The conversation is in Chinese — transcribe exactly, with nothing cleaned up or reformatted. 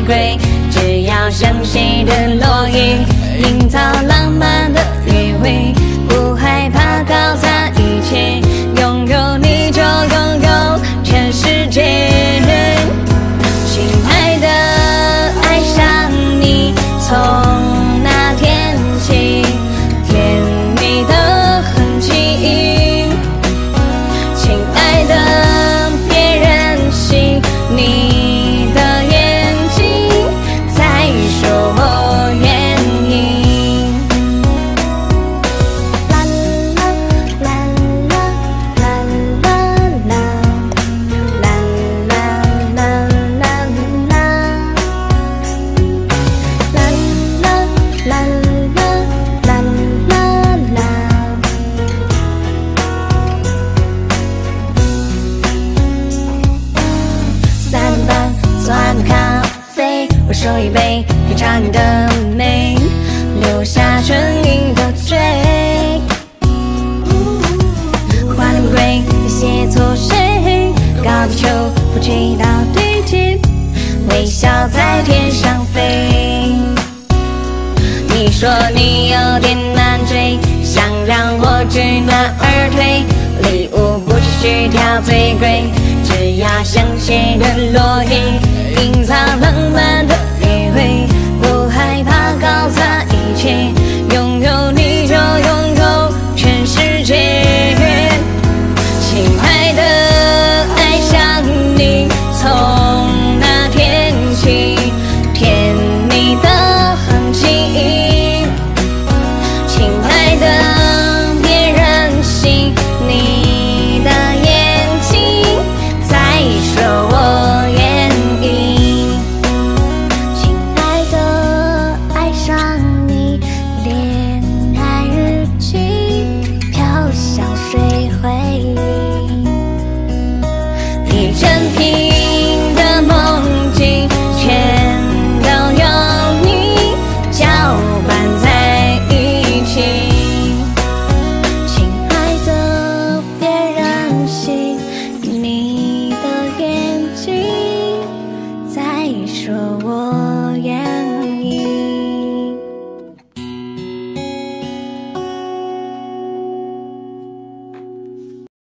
瑰，只要香榭的落叶，营造浪漫的约会，不害怕搞砸一切，拥有你就拥有全世界。亲爱的，爱上你，从那天起，甜蜜的痕迹。亲爱的，别任性，你的眼睛在说我愿意。啦啦啦啦啦啦啦啦啦啦啦啦啦啦啦啦啦。三点半做完咖啡，我手一杯，品尝你的美，留下唇印的嘴。花那么贵，你写错谁？高低球不知道对接，微笑在天上飞。你说你有点难追，想让我知难而退，礼物不只需挑最贵，只要香榭的落叶，营造浪漫